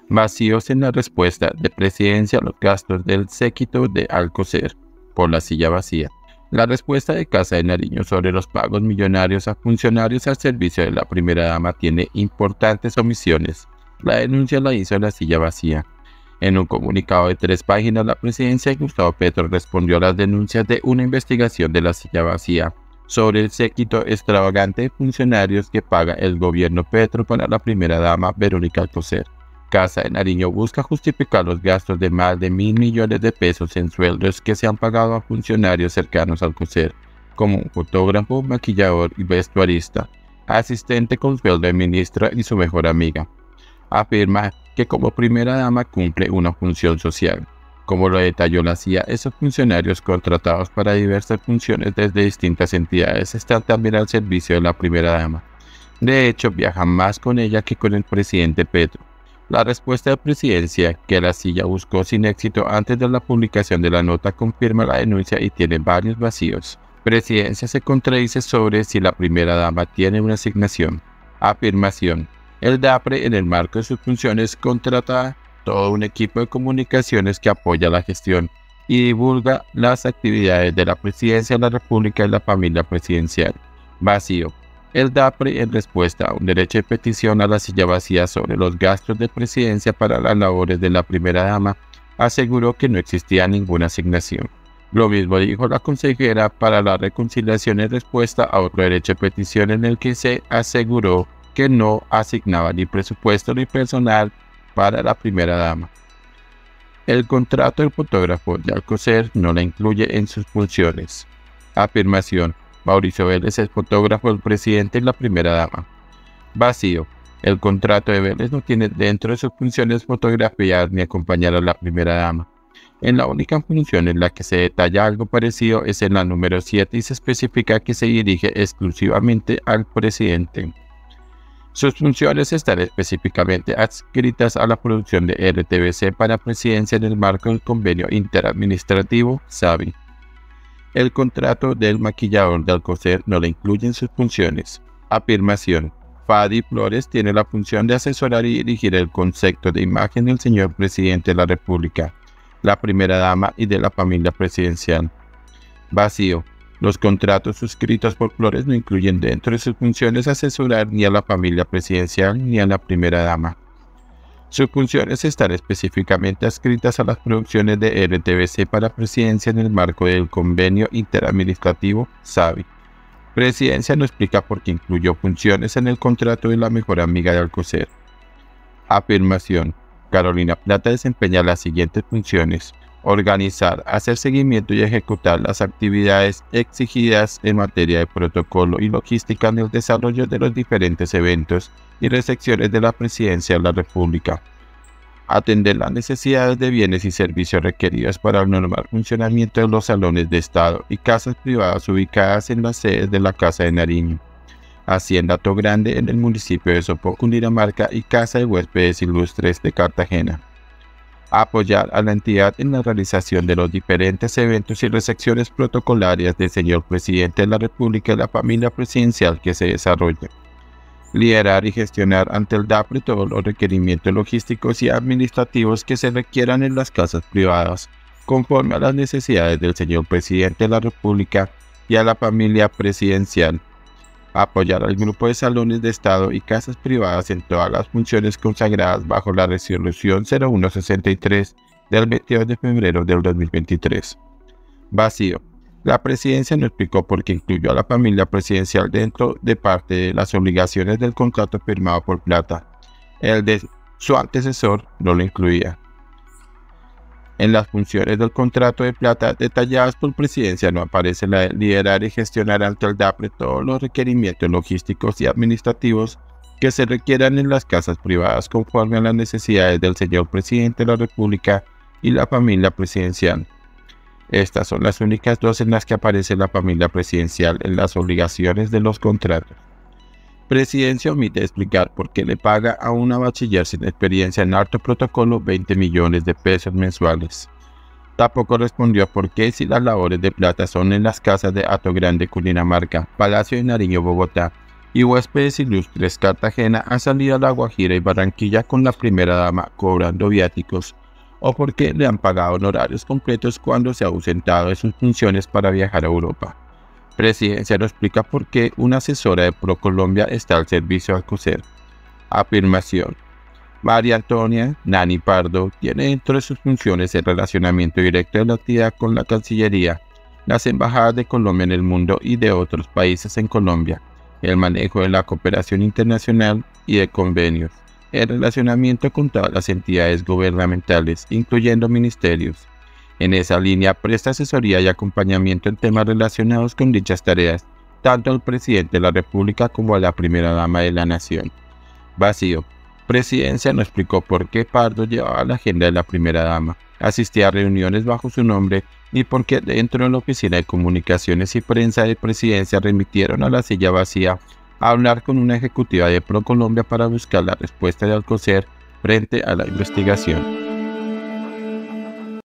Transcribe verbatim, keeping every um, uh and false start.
Vacíos en la respuesta de Presidencia a los gastos del séquito de Alcocer por la silla vacía. La respuesta de Casa de Nariño sobre los pagos millonarios a funcionarios al servicio de la primera dama tiene importantes omisiones. La denuncia la hizo la silla vacía. En un comunicado de tres páginas, la presidencia de Gustavo Petro respondió a las denuncias de una investigación de la silla vacía sobre el séquito extravagante de funcionarios que paga el gobierno Petro para la primera dama Verónica Alcocer. Casa de Nariño busca justificar los gastos de más de mil millones de pesos en sueldos que se han pagado a funcionarios cercanos al Alcocer, como un fotógrafo, maquillador y vestuarista, asistente con sueldo de ministra y su mejor amiga. Afirma que como primera dama cumple una función social. Como lo detalló la C I A, esos funcionarios contratados para diversas funciones desde distintas entidades están también al servicio de la primera dama. De hecho, viajan más con ella que con el presidente Petro. La respuesta de Presidencia, que la silla buscó sin éxito antes de la publicación de la nota, confirma la denuncia y tiene varios vacíos. Presidencia se contradice sobre si la primera dama tiene una asignación. Afirmación. El DAPRE, en el marco de sus funciones, contrata todo un equipo de comunicaciones que apoya la gestión y divulga las actividades de la Presidencia de la República y la familia presidencial. Vacío. El DAPRE, en respuesta a un derecho de petición a la silla vacía sobre los gastos de presidencia para las labores de la primera dama, aseguró que no existía ninguna asignación. Lo mismo dijo la consejera para la reconciliación en respuesta a otro derecho de petición en el que se aseguró que no asignaba ni presupuesto ni personal para la primera dama. El contrato del fotógrafo de Alcocer no la incluye en sus funciones. Afirmación. Mauricio Vélez es fotógrafo del presidente y la primera dama. Vacío. El contrato de Vélez no tiene dentro de sus funciones fotografiar ni acompañar a la primera dama. En la única función en la que se detalla algo parecido es en la número siete y se especifica que se dirige exclusivamente al presidente. Sus funciones están específicamente adscritas a la producción de R T V C para presidencia en el marco del convenio interadministrativo S A V I. El contrato del maquillador de Alcocer no le incluye en sus funciones. Afirmación. Fadi Flores tiene la función de asesorar y dirigir el concepto de imagen del señor presidente de la República, la primera dama y de la familia presidencial. Vacío. Los contratos suscritos por Flores no incluyen dentro de sus funciones asesorar ni a la familia presidencial ni a la primera dama. Sus funciones están específicamente adscritas a las producciones de R T V C para presidencia en el marco del convenio interadministrativo S A V I. Presidencia no explica por qué incluyó funciones en el contrato de la mejor amiga de Alcocer. Afirmación. Carolina Plata desempeña las siguientes funciones: organizar, hacer seguimiento y ejecutar las actividades exigidas en materia de protocolo y logística en el desarrollo de los diferentes eventos y recepciones de la Presidencia de la República. Atender las necesidades de bienes y servicios requeridos para el normal funcionamiento de los salones de Estado y casas privadas ubicadas en las sedes de la Casa de Nariño, Hacienda Togrande en el municipio de Sopó, Cundinamarca y Casa de Huéspedes Ilustres de Cartagena. Apoyar a la entidad en la realización de los diferentes eventos y recepciones protocolarias del señor presidente de la República y la familia presidencial que se desarrollen. Liderar y gestionar ante el DAPRE todos los requerimientos logísticos y administrativos que se requieran en las casas privadas, conforme a las necesidades del señor presidente de la República y a la familia presidencial. Apoyar al grupo de salones de Estado y casas privadas en todas las funciones consagradas bajo la resolución cero uno sesenta y tres del veintidós de febrero del dos mil veintitrés. Vacío. La presidencia no explicó por qué incluyó a la familia presidencial dentro de parte de las obligaciones del contrato firmado por Plata. El de su antecesor no lo incluía. En las funciones del contrato de Plata detalladas por Presidencia no aparece la de liderar y gestionar ante el DAPRE todos los requerimientos logísticos y administrativos que se requieran en las casas privadas conforme a las necesidades del señor presidente de la República y la familia presidencial. Estas son las únicas dos en las que aparece la familia presidencial en las obligaciones de los contratos. Presidencia omite explicar por qué le paga a una bachiller sin experiencia en alto protocolo veinte millones de pesos mensuales. Tampoco respondió por qué, si las labores de Plata son en las casas de Hato Grande, Cundinamarca, Palacio de Nariño, Bogotá, Y huéspedes ilustres, Cartagena ha salido a La Guajira y Barranquilla con la primera dama cobrando viáticos, o porque le han pagado honorarios completos cuando se ha ausentado de sus funciones para viajar a Europa. Presidencia no explica por qué una asesora de ProColombia está al servicio de Alcocer. Afirmación. María Antonia Nani Pardo tiene dentro de sus funciones el relacionamiento directo de la actividad con la Cancillería, las embajadas de Colombia en el mundo y de otros países en Colombia, el manejo de la cooperación internacional y de convenios, el relacionamiento con todas las entidades gubernamentales, incluyendo ministerios. En esa línea presta asesoría y acompañamiento en temas relacionados con dichas tareas, tanto al presidente de la República como a la primera dama de la nación. Vacío. Presidencia no explicó por qué Pardo llevaba la agenda de la primera dama, asistía a reuniones bajo su nombre y por qué dentro de la Oficina de Comunicaciones y Prensa de Presidencia remitieron a la silla vacía a hablar con una ejecutiva de ProColombia para buscar la respuesta de Alcocer frente a la investigación.